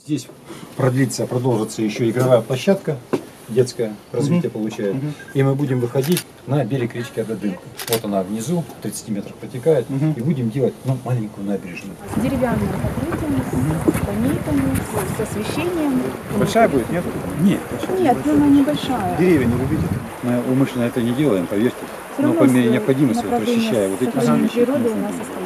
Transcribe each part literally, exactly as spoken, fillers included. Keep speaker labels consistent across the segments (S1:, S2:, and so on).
S1: Здесь продлится, продолжится еще игровая площадка, детское развитие mm-hmm. получает. Mm-hmm. И мы будем выходить на берег речки Ададынка. Вот она внизу, в тридцати метрах протекает. Mm-hmm. И будем делать ну, маленькую набережную.
S2: С деревянным покрытием, mm-hmm. с скамейками, с освещением.
S3: Большая будет, нет?
S2: Нет. Нет, ну она небольшая.
S3: Деревья не любите? Мы умышленно это не делаем, поверьте. Но по мере необходимости, вот, расчищая вот эти
S2: вещи. Природы у нас остается.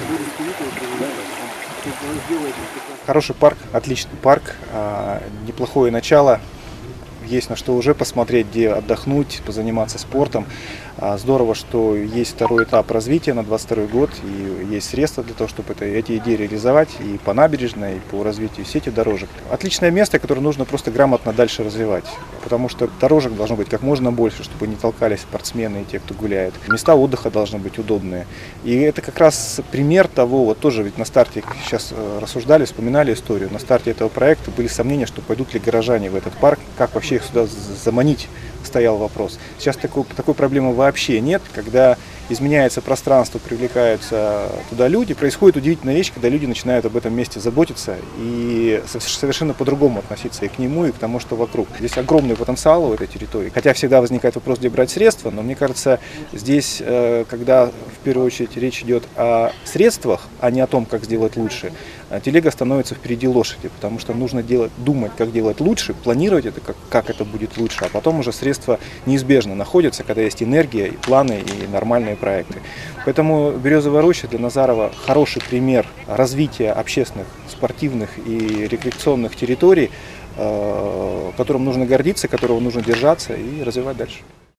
S4: Хороший парк, отличный парк, неплохое начало. Есть на что уже посмотреть, где отдохнуть, позаниматься спортом. Здорово, что есть второй этап развития на двадцать второй год, и есть средства для того, чтобы это, эти идеи реализовать и по набережной, и по развитию сети дорожек. Отличное место, которое нужно просто грамотно дальше развивать, потому что дорожек должно быть как можно больше, чтобы не толкались спортсмены и те, кто гуляет. Места отдыха должны быть удобные. И это как раз пример того, вот тоже ведь на старте, сейчас рассуждали, вспоминали историю, на старте этого проекта были сомнения, что пойдут ли горожане в этот парк, как вообще их сюда заманить, стоял вопрос. Сейчас такой, такой проблемы вообще нет, когда изменяется пространство, привлекаются туда люди, происходит удивительная вещь, когда люди начинают об этом месте заботиться и совершенно по-другому относиться и к нему, и к тому, что вокруг. Здесь огромный потенциал у этой территории, хотя всегда возникает вопрос, где брать средства, но мне кажется, здесь, когда в первую очередь речь идет о средствах, а не о том, как сделать лучше, телега становится впереди лошади, потому что нужно делать, думать, как делать лучше, планировать это, как, как это будет лучше, а потом уже средства неизбежно находятся, когда есть энергия, и планы, и нормальные проекты. Поэтому Березовая роща для Назарова хороший пример развития общественных, спортивных и рекреационных территорий, которым нужно гордиться, которого нужно держаться и развивать дальше.